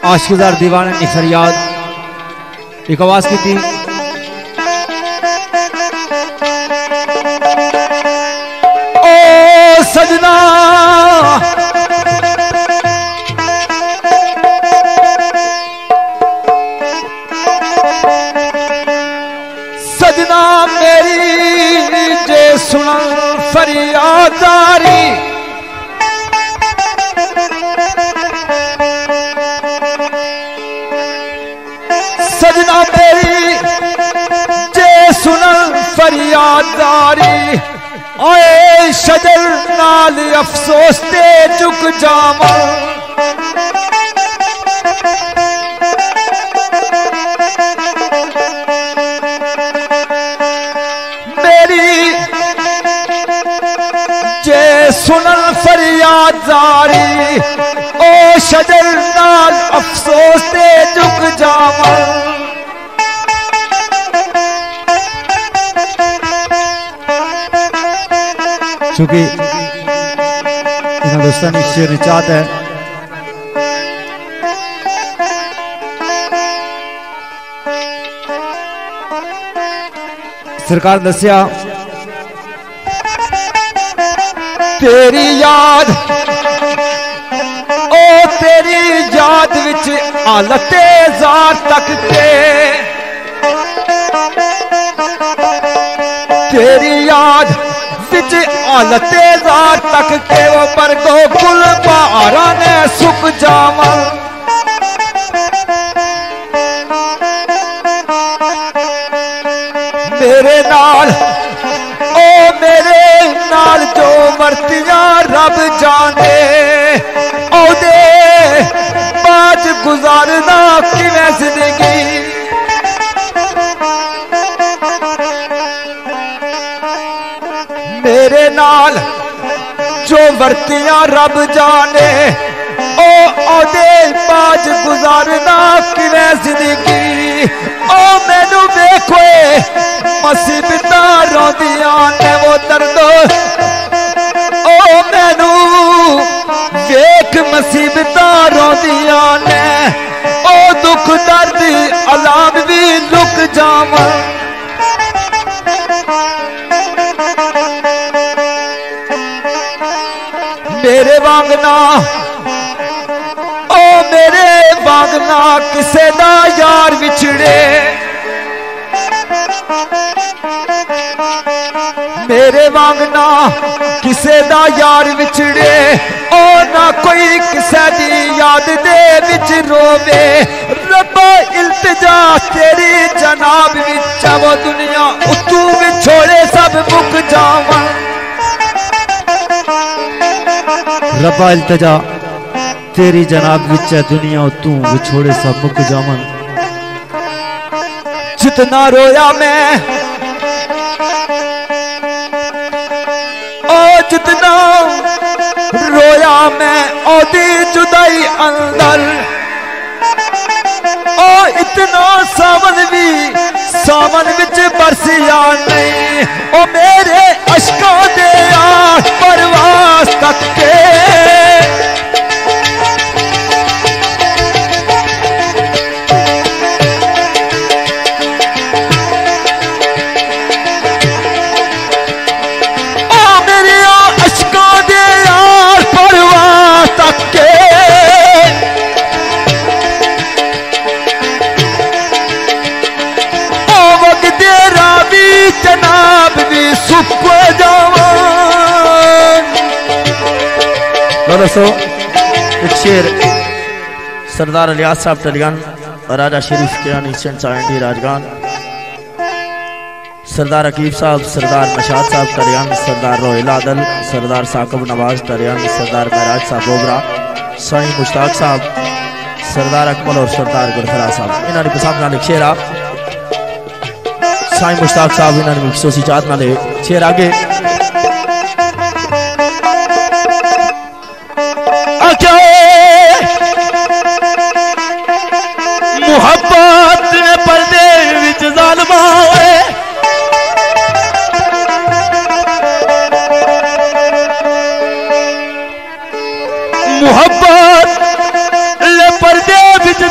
आशिकदार दीवाने ने फरियाद एक आवाज की थी। ओ सजना सजना मेरी जे सुना फरियादारी सजना मेरी जे सुनन फरियादारी ओए शजर नाल अफसोस ते झुक जावा मेरी जे सुनन फरियादारी ओ शजर नाल अफसोस ते झुक जावा चूंकि इन दोस्तों ने शेर चाहत है सरकार दसिया तेरी याद ओ तेरी याद विच हालते जार तक के तेरी याद विच हालते जार तक के वो बरगो गुल बहारा ने सुक जावा मेरे नाल ओ मेरे नाल जो मरतियां रब जाने ओदे बाज गुजारना किवें जिंदगी मेरे नाल जो मरतियां रब जाने ओ ओदे बाज गुजारना किवें जिंदगी ओ मैनू देखो मुसीबत रोंदियां ने वो दर्द ओ मैनू वेख मुसीबत रोंदियां ने ओ दुख दर्द अलाम भी लुक जावा मेरे वांगना ओ मेरे वांगना किसे दा यार विछड़े मेरे वांगना किसे दा यार विछड़े ओ ना कोई किसे दी याद दे विच रोवे रब्बा इल्तिजा तेरी जनाब विच वो दुनिया तू विछोड़े सब मुक जावा रब्बा इल्तिजा तेरी जनाब विच दुनिया तू विछोड़े सब मुक जावन जितना रोया मैं ओ जितना रोया मैं ओदी जुदाई अंदर ओ इतना सावन भी सावन विच बरसिया नहीं ओ मेरे अशकों दे यार परवास तक के जनाब भी सुख जावन दोस्तों एक शेर सरदार अलियास साहब टलियान और राजा शरीफ किरानी सेंटी राजगान सरदार अकीब साहब सरदार नशाद साहब टलियान सरदार रोहिल आदल सरदार साकब नवाज टलियान सरदार महराज साहब बोबरा साईं मुश्ताक साहब सरदार अकमल और सरदार गुरफरा साहब इन्होंने पसंद नाल एक शेर आ साईं मुश्ताक साहब इन्होंने सोची चाहत नाले शेर आगे मुहब्बत ने पर्दे विच जालिमा होए मुहब्बत ले पर्दे विच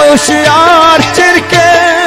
होशियार चिरके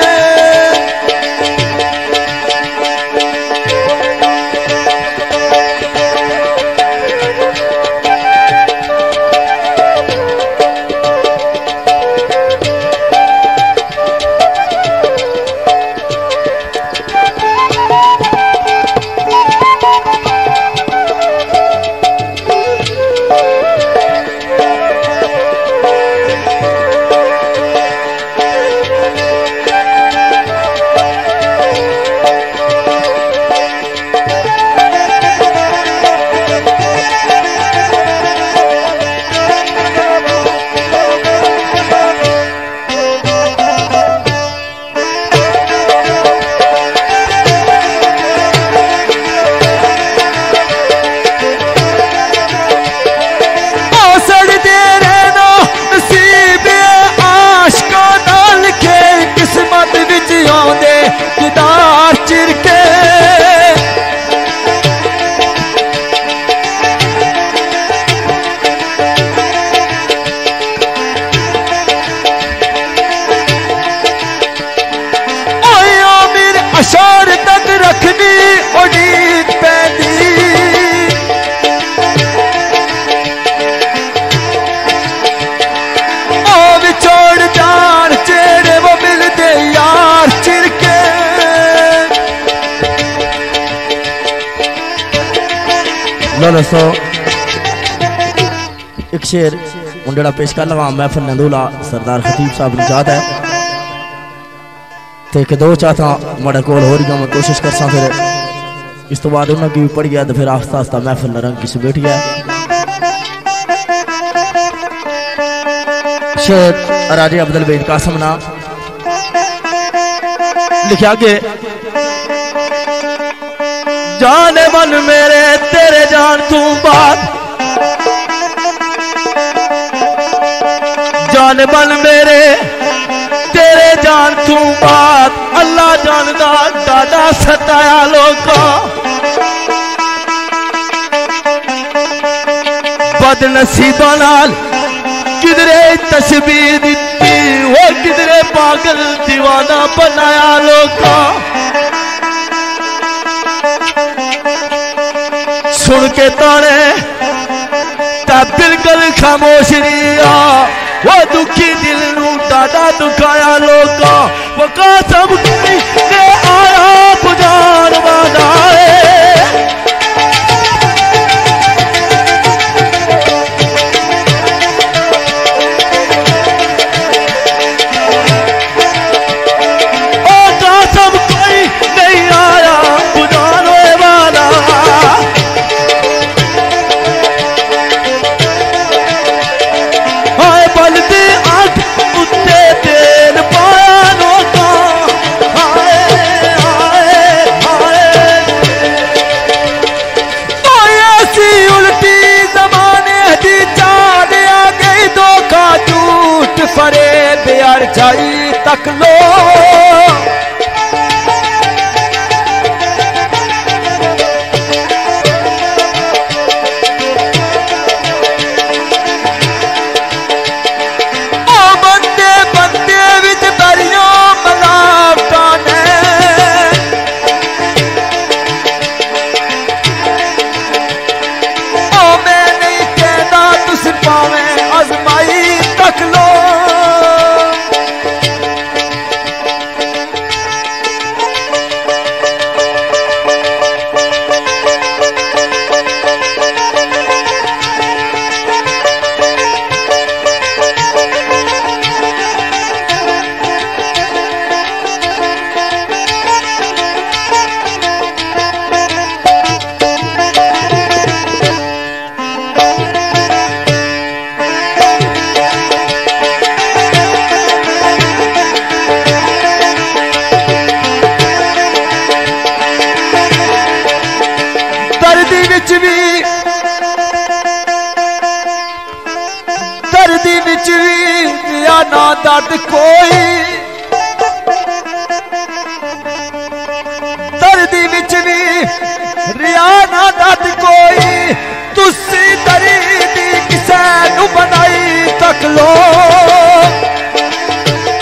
अशार तक रखनी उड़ीक पैदी ओ विछोड़ जान चेहरे वो मिलते यार चिरके लो दोस्तों एक शेर मुंडेड़ा पेश कर लगा महफिल नंदूला सरदार खतीब साहब ने याद है ते कि दो चाहता माड़ा कोल हो रही मैं कोशिश कर सा फिर इस तो बाद उन्होंने भी पढ़ गया तो फिर आस्ता आस्ता महफिल रंग किस बैठ गया शेर राजे अब्दुल बेद कासम ना लिखा के जाने मन मेरे तेरे जान तू बात जाने मन मेरे तेरे जान तू बात अल्लाह जानदा दादा सताया लोका बदनसीबा नाल किधरे तस्वीर दिती वो किधरे पागल दीवाना बनाया लोका सुन के ताने ता बिल्कुल खामोश रिया वो दुखी दिल नू डाडा दुखाया लोका वो कसम ने आया पुजार वाला फरे बेर जाई तक लो ओ बंदे बंदे विच बरियो मलावटा ने ओ मैं नहीं कहता तुस पावे आजमाई तक लो दर्दी विच भी या ना दर्द कोई दर्दी विच भी रिया ना दर्द कोई तुसी दर्दी किसे नू बनाई तक लो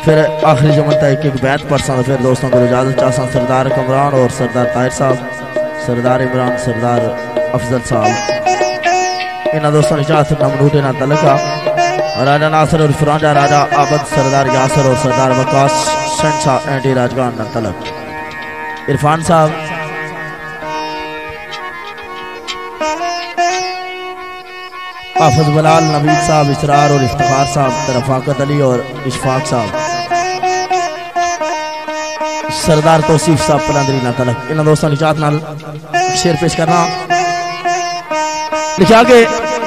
फिर आखिरी जुमन तक एक बैत पढ़सा फिर दोस्तों को इजाजत चाहता सरदार कमरान और सरदार ताहिर साहब, सरदार इमरान, सरदार अफजल साहब, इन दोस्तों ने चाहते नमनूटे ना तलका राजा नासर और फराजा राजा आबद, सरदार यासर और सरदार वकास शाह एंटी राजगान ना तलक, इरफान साहब, हाफिज बलाल, नवीद साहब, इसरार और इफ्तिखार साहब, रफाकत अली और इशफाक साहब, सरदार तौसीफ साहब पलंदरी ना तलक। इन दोस्तों ने चाहत नाल शेर पेश करना लिखा के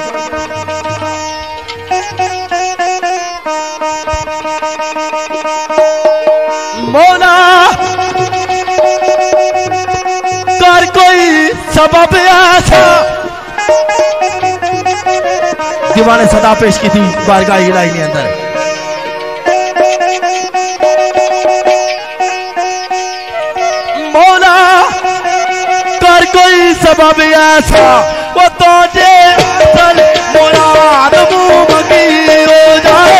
मौला कर कोई सबब ऐसा। दीवाने सदा पेश की थी बारगाह इलाही के अंदर। मौला कर कोई सबब ऐसा वो तो जे असल मुराद मुमकी हो जाए।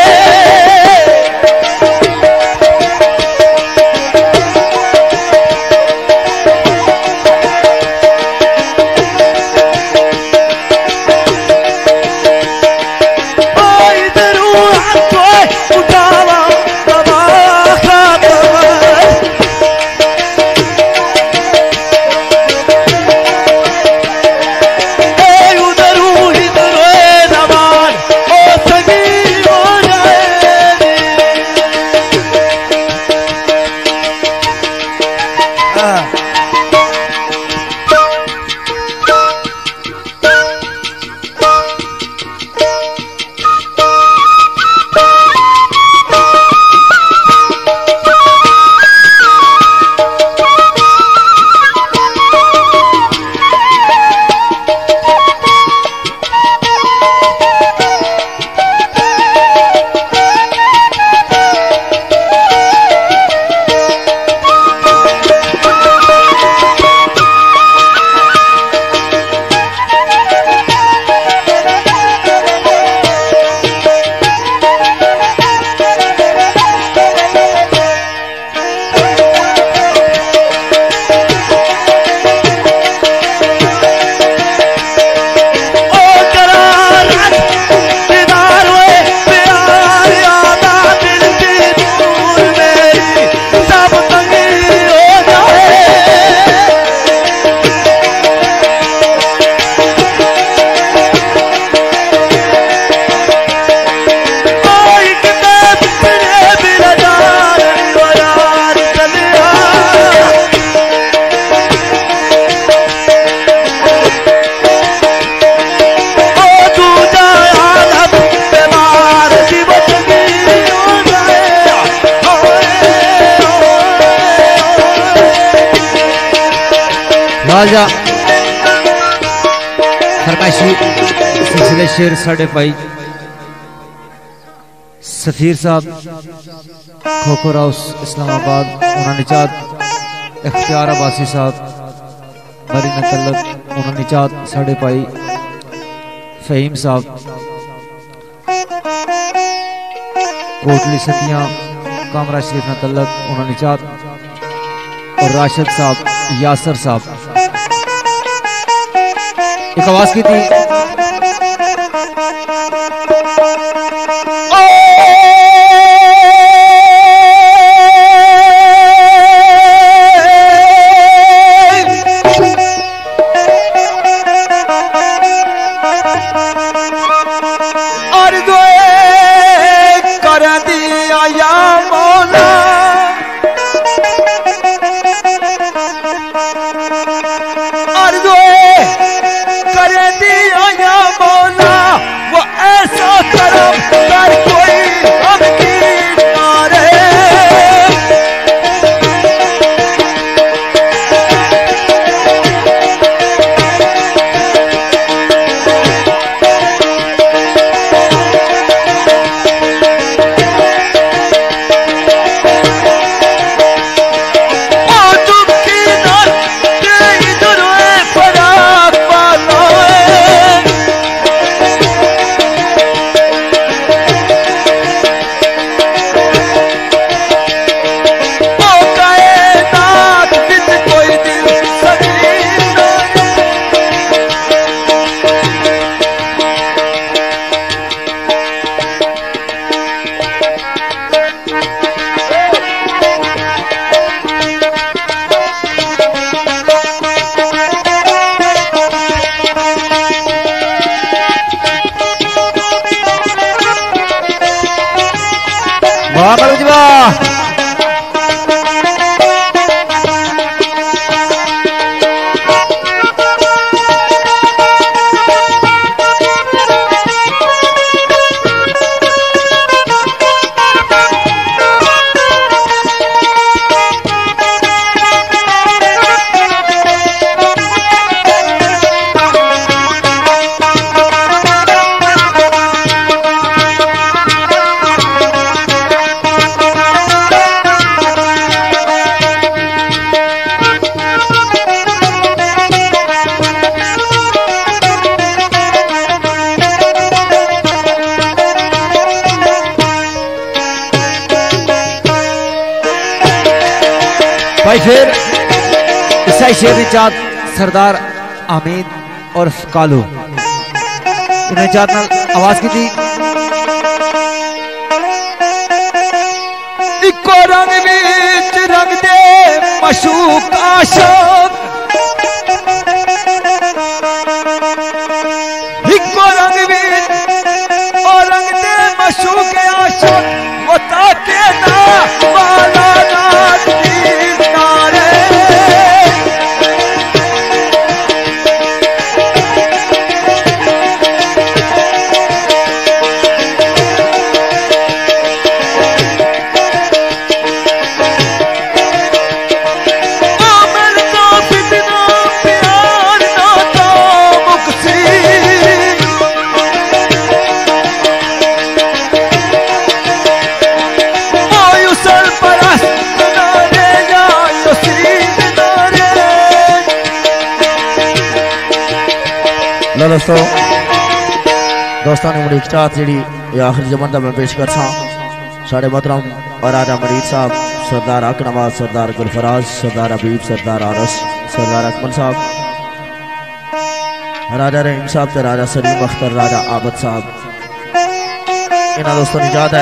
राजा फरमाइशी सिलसिले शेर साढ़े भाई सफीर साहब खोखो हाउस इस्लामाबाद, उन्होंने निचात इख्तियार अब्बासी साहब बरी नतलत, उन्होंने निचात साढ़े भाई फहीम साहब कोटली सतियां कामरा शरीफ नतलत, उन्होंने निचात और राशिद साहब यासर साहब एक आवाज की थी कर दिया शेर निचात सरदार अमीद और कालू इन्हें चात आवाज की थी। इको रंग बीच रंग दे मशूक आशाक, इको रंग बीच और रंग दे मशूक आशाक, वो ताके ना वाला नाच नारे। दोस्तों ने मुड़ी चाहत जी आखिरी जमन का मैं पेश कर साढ़े मोहतरम और राजा मरीद साहब, सरदार हक नवाज, सरदार गुलफराज, सरदार हबीब, सरदार आरस, सरदार अकमल साहब, राजा रहीम साहब, राजा सलीम अख्तर, राजा आबद साहब। इन्होंने दोस्तों ने याद है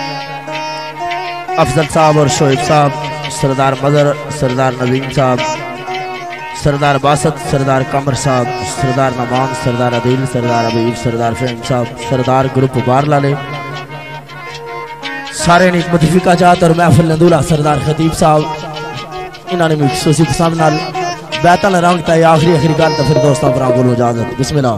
अफजल साहब और शोएब साहब, सरदार मजर, सरदार नजीम साहब, सरदार बासत, सरदार कमर साहब, सरदार नमान, सरदार अदील, सरदार अबीब, सरदार फहीम साहब, सरदार ग्रुप बार लाले सारे ने मुतफिका जात और महफिल नदूला, सरदार खतीब साहब। इन्होंने भी खुसूसी पसंद नाल बैतल रंग तय आखिरी गल तो फिर दोस्तों पर बोलो इजाजत। बिस्मिल्लाह।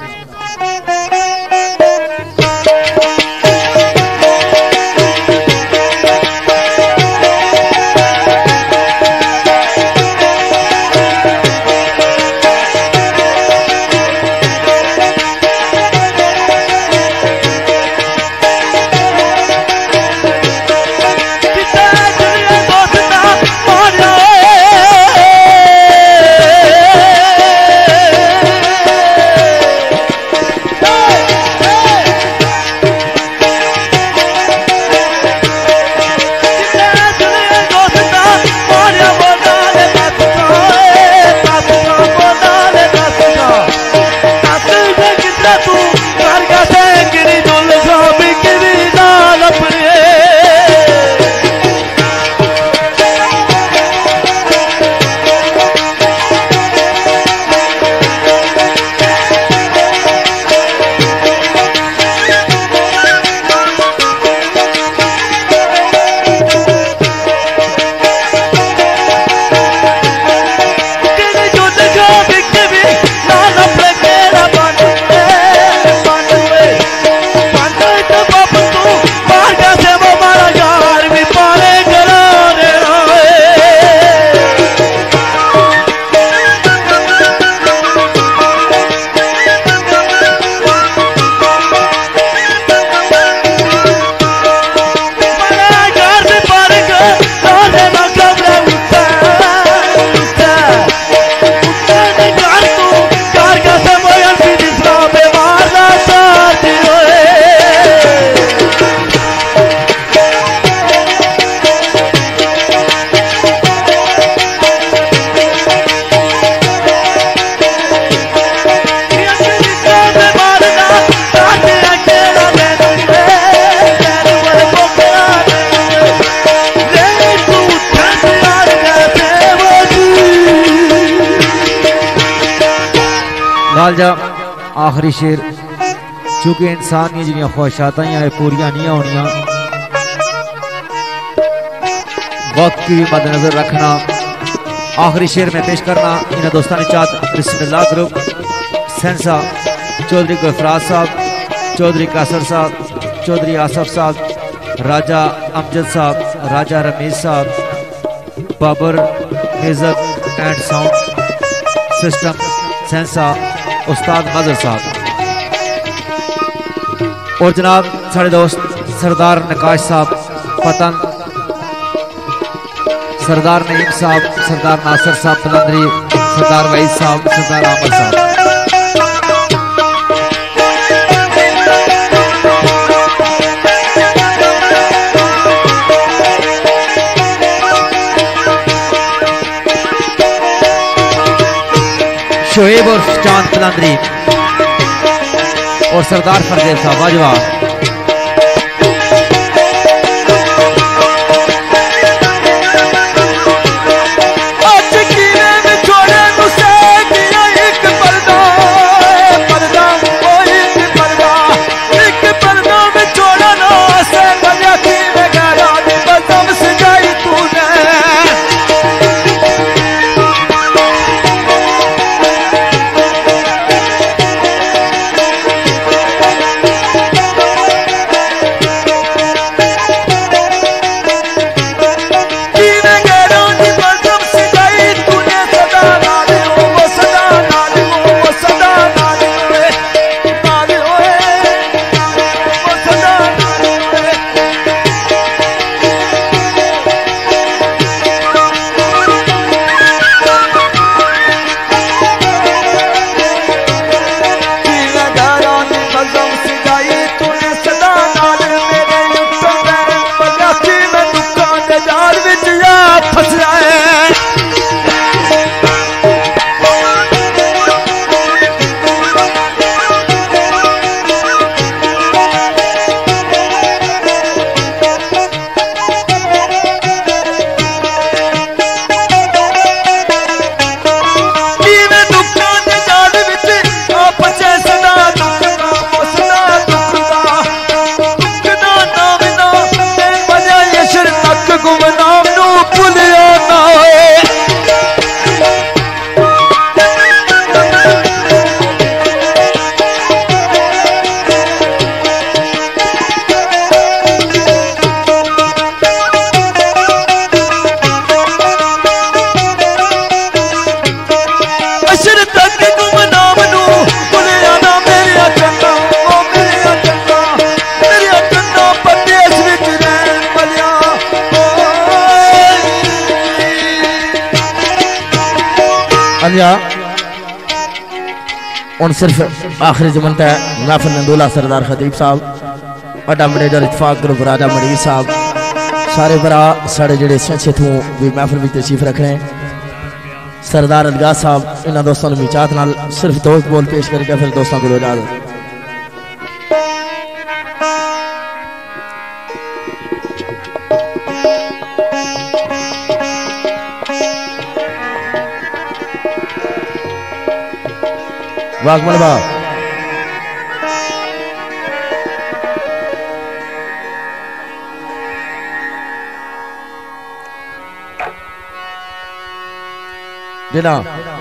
जा आखिरी शेर चूंकि इंसान की जिन्हें ख्वाहिशातां पूरियां नहीं होनिया, वक्त की भी मद्देनजर रखना। आखिरी शेर में पेश करना इन दोस्तों ने चाहत बिस्मिल्लाह ग्रुप सेंसा, चौधरी गुलफराज साहब, चौधरी कासर साहब, चौधरी आसफ साहब, राजा अमजद साहब, Raja Ramiz sahab, Babar music and sound system सेंसा, उस्ताद मजर साहब और जनाब साढ़े दोस्त सरदार नकाश साहब पतन, सरदार नईम साहब, सरदार नासिर साहब पलंदरी, सरदार वहीद साहब, सरदार आमद साहब। चांद पलांदरी और सरदार फरदेव साहब वाजवा। उन सिर्फ आखिरी जमन तय महफिल नंदोला सरदार खतीब साहब अड्डा मैनेजर इतफाक ग्रुप राजा मड़ीर साहब सारे भरा साढ़े जेडे इत्थों भी महफिल में तशरीफ रख रहे हैं। सरदार अलगा साहब इन्होंने दोस्तों की चाहत नाल सिर्फ दोस्त बोल पेश करके फिर दोस्तों को इजाजत। वाकमल बाब जना